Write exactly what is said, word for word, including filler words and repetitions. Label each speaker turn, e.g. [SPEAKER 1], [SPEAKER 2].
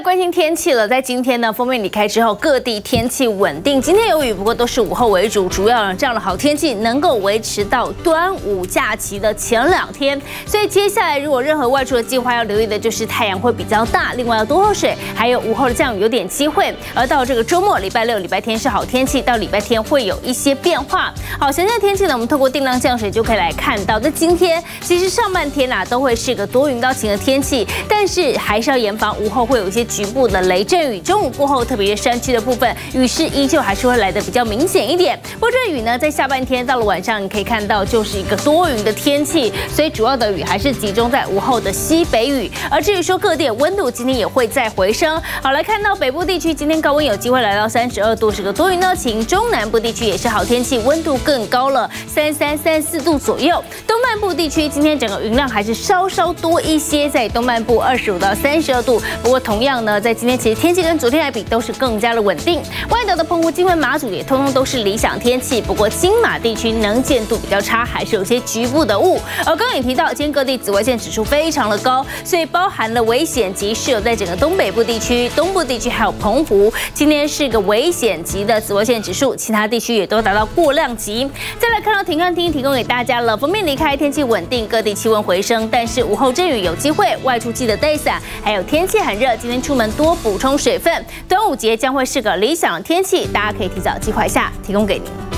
[SPEAKER 1] 关心天气了，在今天呢，锋面离开之后，各地天气稳定。今天有雨，不过都是午后为主，主要让这样的好天气能够维持到端午假期的前两天。所以接下来如果任何外出的计划要留意的就是太阳会比较大，另外要多喝水，还有午后的降雨有点机会。而到这个周末，礼拜六、礼拜天是好天气，到礼拜天会有一些变化。好，详细的天气呢，我们透过定量降水就可以来看到。在今天，其实上半天啊都会是个多云到晴的天气，但是还是要严防午后会有一些局部的雷阵雨。中午过后，特别是山区的部分，雨势依旧还是会来的比较明显一点。不过这雨呢，在下半天到了晚上，你可以看到就是一个多云的天气，所以主要的雨还是集中在午后的西北雨。而至于说各地的温度，今天也会再回升。好，来看到北部地区，今天高温有机会来到三十二度，是个多云到晴。中南部地区也是好天气，温度更高了，三十三、三十四度左右。东半部地区今天整个云量还是稍稍多一些，在东半部二十五到三十二度。不过同样呢，在今天其实天气跟昨天来比都是更加的稳定。外岛的澎湖、金门、马祖也通通都是理想天气，不过金马地区能见度比较差，还是有些局部的雾。而刚刚也提到，今天各地紫外线指数非常的高，所以包含了危险级是有在整个东北部地区、东部地区还有澎湖，今天是个危险级的紫外线指数，其他地区也都达到过量级。再来看到停看听提供给大家了，锋面离开，天气稳定，各地气温回升，但是午后阵雨有机会，外出记得带伞，还有天气很热，今天出门多补充水分。端午节将会是个理想天气，大家可以提早计划一下，提供给您。